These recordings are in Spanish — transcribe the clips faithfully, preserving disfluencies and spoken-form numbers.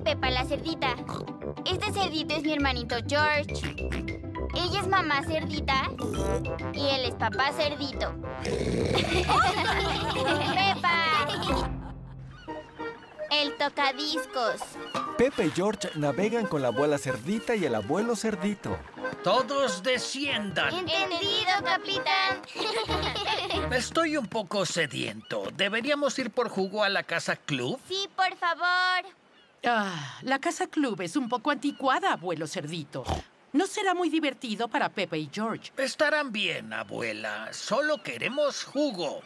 Peppa la cerdita. Este cerdito es mi hermanito George. Ella es mamá cerdita y él es papá cerdito. ¡Peppa! El tocadiscos. Peppa y George navegan con la abuela cerdita y el abuelo cerdito. Todos desciendan. Entendido, capitán. Estoy un poco sediento. ¿Deberíamos ir por jugo a la casa club? Sí, por favor. Ah, la casa club es un poco anticuada, abuelo cerdito. No será muy divertido para Peppa y George. Estarán bien, abuela. Solo queremos jugo.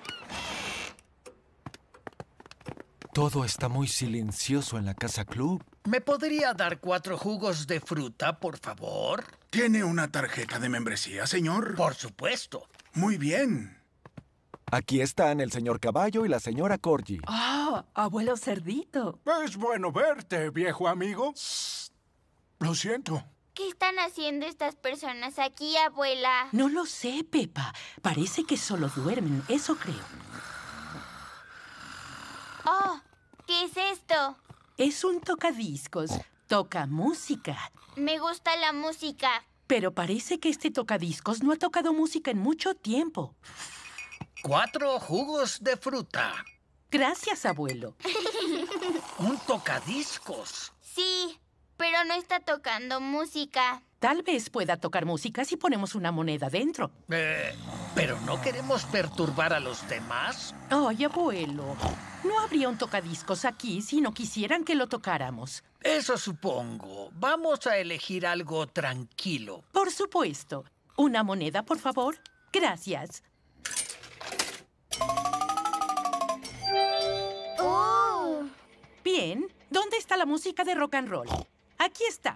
Todo está muy silencioso en la casa club. ¿Me podría dar cuatro jugos de fruta, por favor? ¿Tiene una tarjeta de membresía, señor? Por supuesto. Muy bien. Aquí están el señor Caballo y la señora Corgi. ¡Ah, abuelo cerdito! Es bueno verte, viejo amigo. Lo siento. ¿Qué están haciendo estas personas aquí, abuela? No lo sé, Peppa. Parece que solo duermen, eso creo. Oh, ¿qué es esto? Es un tocadiscos. Toca música. Me gusta la música. Pero parece que este tocadiscos no ha tocado música en mucho tiempo. Cuatro jugos de fruta. Gracias, abuelo. Un tocadiscos. Sí, pero no está tocando música. Tal vez pueda tocar música si ponemos una moneda dentro. Eh, ¿Pero no queremos perturbar a los demás? Ay, abuelo. No habría un tocadiscos aquí si no quisieran que lo tocáramos. Eso supongo. Vamos a elegir algo tranquilo. Por supuesto. Una moneda, por favor. Gracias. ¡Oh! Bien. ¿Dónde está la música de rock and roll? Aquí está.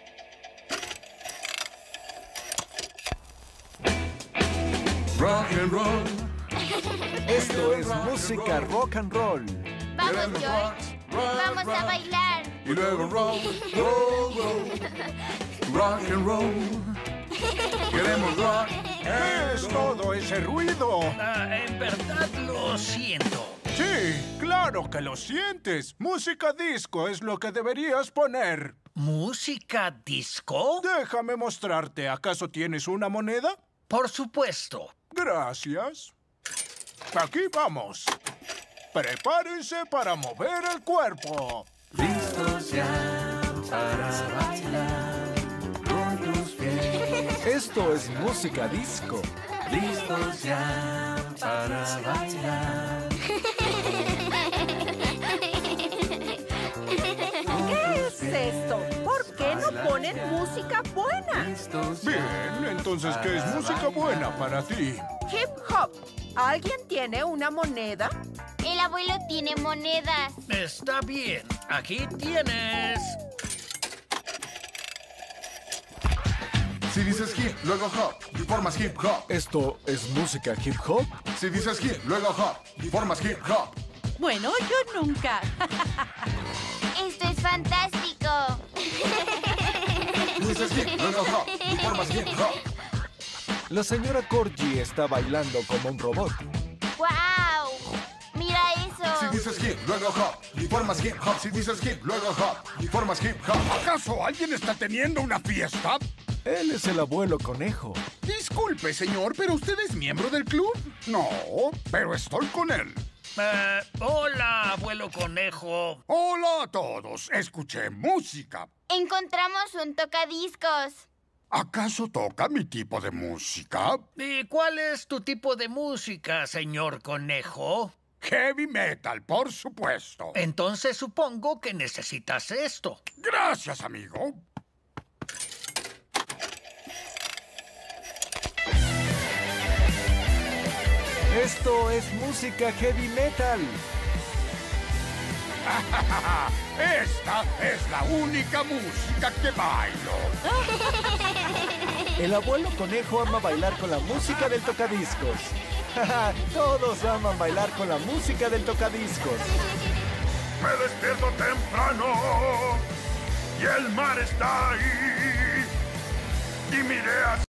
Rock and roll. Esto es música rock and roll. Vamos, George. Vamos a bailar. Y luego roll, roll, roll. Rock and roll. Queremos rock. ¿Qué es todo ese ruido? Ah, en verdad lo siento. Sí, claro que lo sientes. Música disco es lo que deberías poner. ¿Música disco? Déjame mostrarte. ¿Acaso tienes una moneda? Por supuesto. Gracias. Aquí vamos. Prepárense para mover el cuerpo. Listos ya para bailar con tus pies. Esto es música disco. Listos ya para bailar. ¿Qué es esto? ¿Por qué no ponen música buena? Listos Bien, entonces, ¿qué es música buena para ti? Hip hop. ¿Alguien tiene una moneda? El abuelo tiene monedas. Está bien. Aquí tienes. Si dices hip, luego hop, formas hip hop. ¿Esto es música hip hop? Si dices hip, luego hop, formas hip hop. Bueno, yo nunca. Esto es fantástico. Dices hip, luego hop, formas hip hop. La señora Corgi está bailando como un robot. ¡Guau! ¡Mira Si eso! dices hip, luego hop, formas hip hop. Si dices hip, luego hop, formas hip hop. ¿Acaso alguien está teniendo una fiesta? Él es el abuelo conejo. Disculpe, señor, ¿pero usted es miembro del club? No, pero estoy con él. Eh, hola, abuelo conejo. Hola a todos. Escuché música. Encontramos un tocadiscos. ¿Acaso toca mi tipo de música? ¿Y cuál es tu tipo de música, señor conejo? Heavy metal, por supuesto. Entonces supongo que necesitas esto. Gracias, amigo. Esto es música heavy metal. Esta es la única música que bailo. El abuelo conejo ama bailar con la música del tocadiscos. Todos aman bailar con la música del tocadiscos. Me despierto temprano y el mar está ahí. Y miré hacia